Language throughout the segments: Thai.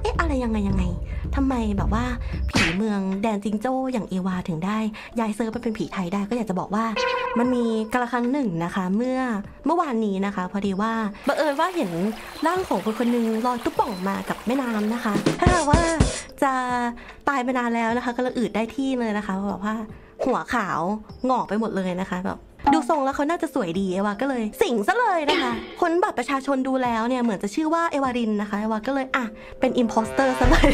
เอ๊ะอะไรยังไงทำไมแบบว่าผีเมืองแดนจิงโจ้อย่างเอวาถึงได้ย้ายเซิร์ฟไปเป็นผีไทยได้ก็อยากจะบอกว่ามันมีกาลครั้งหนึ่งนะคะเมื่อวานนี้นะคะพอดีว่าบังเอิญว่าเห็นร่างของคนหนึ่งลอยตุ๊บป่องมากับแม่น้ำนะคะถ้าว่าจะตายไปนานแล้วนะคะก็เลยอืดได้ที่เลยนะคะแบบว่าหัวขาวงอกไปหมดเลยนะคะแบบดูทรงแล้วเขาน่าจะสวยดีเอวาก็เลยสิงซะเลยนะคะคนบัตรประชาชนดูแล้วเนี่ยเหมือนจะชื่อว่าเอวารินนะคะเอวาก็เลยเป็นอิมโพสเตอร์ซะเลย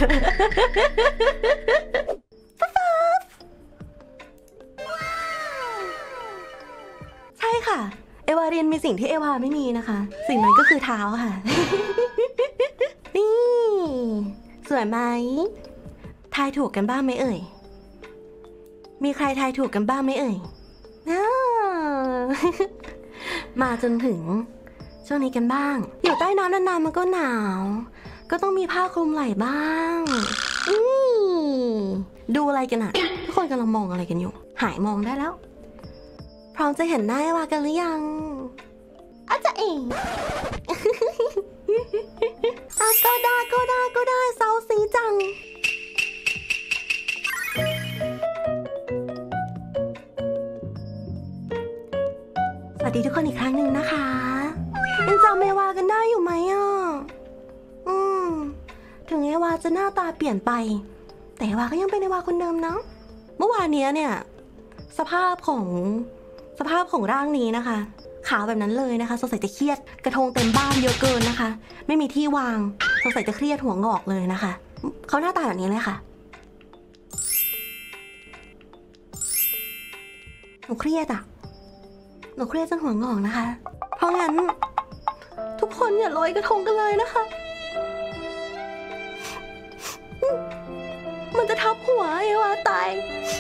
ใช่ค่ะเอวารินมีสิ่งที่เอวาไม่มีนะคะสิ่งนั้นก็คือเท้าค่ะนี่สวยไหมทายถูกกันบ้างไหมเอ่ยมีใครทายถูกกันบ้างไหมเอ่ยมาจนถึงช่วงนี้กันบ้างอยู่ใต้น้ำนานๆมันก็หนาวก็ต้องมีผ้าคลุมไหล่บ้างดูอะไรกันอะทุกคนกำลังมองอะไรกันอยู่หายมองได้แล้วพร้อมจะเห็นหน้าว่ากันหรือยังอาจจะเองก็ได้เซาซีจังสวัสดีทุกคนอีกครั้งหนึ่งนะคะยังจำเอวากันได้อยู่ไหมถึงเอวาจะหน้าตาเปลี่ยนไปแต่เอวาก็ยังเป็นเอวาคนเดิมนะเมื่อวานนี้เนี่ยสภาพของร่างนี้นะคะขาวแบบนั้นเลยนะคะสงสัยจะเครียดกระทงเต็มบ้านเยอะเกินนะคะไม่มีที่วางสงสัยจะเครียดหัวงอกเลยนะคะเขาหน้าตาแบบนี้เลยค่ะหนูเครียดจนหัวงอกนะคะเพราะงั้นทุกคนอย่าลอยกระทงกันเลยนะคะมันจะทับหัวเอวาตาย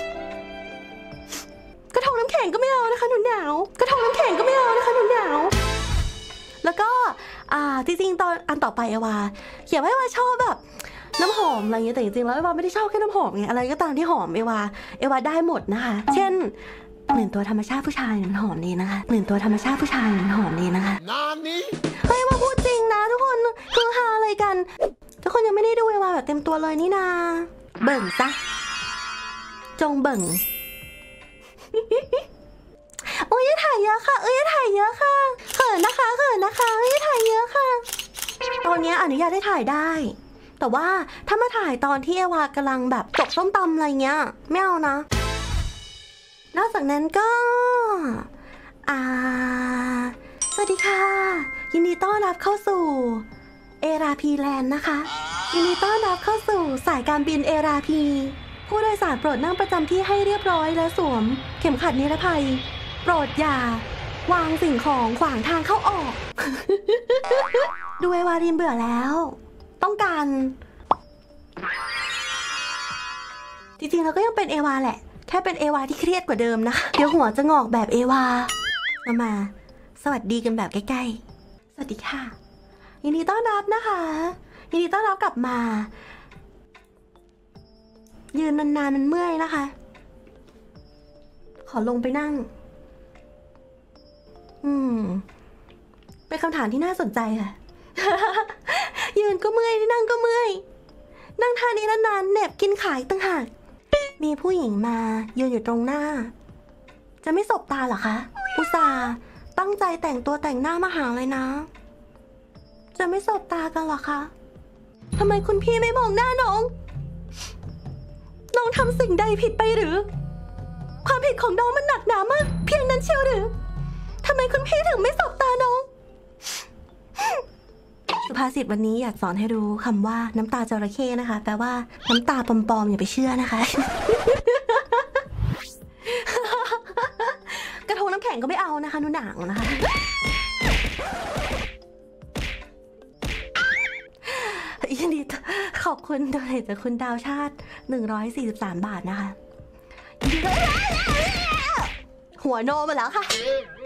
กระทงน้ำแข็งก็ไม่เอานะคะหนูหนาวกระทงน้ำแข็งก็ไม่เอานะคะหนูหนาวแล้วก็จริงๆตอนอันต่อไปเอวาเขียนไว้ว่าชอบแบบน้ำหอมอะไรเงี้ยแต่จริงๆแล้วเอวาไม่ได้ชอบแค่น้ำหอมไงอะไรก็ตามที่หอมเอวาได้หมดนะคะเช่นหนึ่งตัวธรรมชาติผู้ชายมันหอมดีนะคะหนึ่งตัวธรรมชาติผู้ชายมันหอมดีนะคะนานนี้เฮ้ยมาพูดจริงนะทุกคนคือฮาอะไรกันทุกคนยังไม่ได้ดูเอวาแบบเต็มตัวเลยนี่นาเบิ่งซะจงเบิ่งโอ้ยถ่ายเยอะค่ะถ่ายเยอะค่ะเขินนะคะถ่ายเยอะค่ะตอนนี้อนุญาตให้ถ่ายได้แต่ว่าถ้ามาถ่ายตอนที่เอวากำลังแบบจกส้มตำอะไรเงี้ยไม่เอานะนอกจากนั้นก็สวัสดีค่ะยินดีต้อนรับเข้าสู่เอราพีแลนด์นะคะยินดีต้อนรับเข้าสู่สายการบินเอราพีผู้โดยสารโปรดนั่งประจำที่ให้เรียบร้อยและสวมเข็มขัดนิรภัยโปรดอย่าวางสิ่งของขวางทางเข้าออก ดูเอวารินเบื่อแล้วต้องการจริงๆเราก็ยังเป็นเอวาแหละแค่เป็นเอวาที่เครียดกว่าเดิมนะคะเดี๋ยวหัวจะงอกแบบเอวามาสวัสดีกันแบบใกล้ๆสวัสดีค่ะยินดีต้อนรับนะคะยินดีต้อนรับกลับมายืนนานๆมันเมื่อยนะคะขอลงไปนั่งเป็นคำถามที่น่าสนใจค่ะ ยืนก็เมื่อยนั่งก็เมื่อยนั่งท่านี้นานๆเหน็บกินขายตั้งหากมีผู้หญิงมายืนอยู่ตรงหน้าจะไม่สบตาเหรอคะอุตส่าห์ตั้งใจแต่งตัวแต่งหน้ามาหาเลยนะจะไม่สบตากันเหรอคะทำไมคุณพี่ไม่มองหน้าน้องทำสิ่งใดผิดไปหรือความผิดของน้องมันหนักหนามากเพียงนั้นเชียวหรือทำไมคุณพี่ถึงไม่สบตาน้องสุภาษิตวันนี้อยากสอนให้รู้คำว่าน้ำตาจระเข้นะคะแปลว่าน้ำตาปลอมๆอย่าไปเชื่อนะคะกระทงน้ำแข็งก็ไม่เอานะคะนูหนาวนะคะยินดีขอบคุณโดยจากคุณดาวชาติ143 บาทนะคะหัวโนมาแล้วค่ะ